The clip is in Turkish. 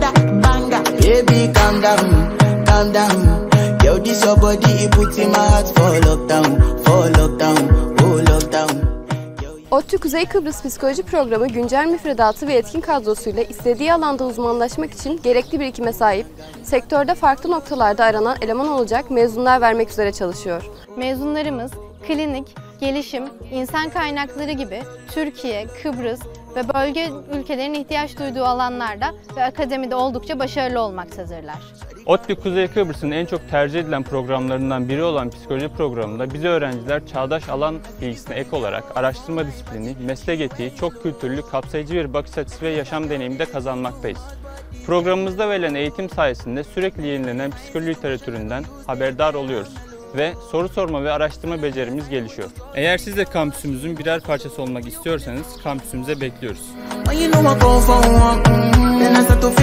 banger, banger. Baby, calm down, calm down. Yo, this your body, it puts in my heart for lockdown, oh lockdown. ODTÜ Kuzey Kıbrıs Psikoloji Programı güncel müfredatı ve etkin kadrosuyla istediği alanda uzmanlaşmak için gerekli birikime sahip, sektörde farklı noktalarda aranan eleman olacak mezunlar vermek üzere çalışıyor. Mezunlarımız klinik, gelişim, insan kaynakları gibi Türkiye, Kıbrıs ve bölge ülkelerin ihtiyaç duyduğu alanlarda ve akademide oldukça başarılı olmaktadırlar. ODTÜ Kuzey Kıbrıs'ın en çok tercih edilen programlarından biri olan psikoloji programında biz öğrenciler çağdaş alan bilgisine ek olarak araştırma disiplini, meslek etiği, çok kültürlü, kapsayıcı bir bakış açısı ve yaşam deneyimi de kazanmaktayız. Programımızda verilen eğitim sayesinde sürekli yenilenen psikoloji literatüründen haberdar oluyoruz ve soru sorma ve araştırma becerimiz gelişiyor. Eğer siz de kampüsümüzün birer parçası olmak istiyorsanız kampüsümüze bekliyoruz.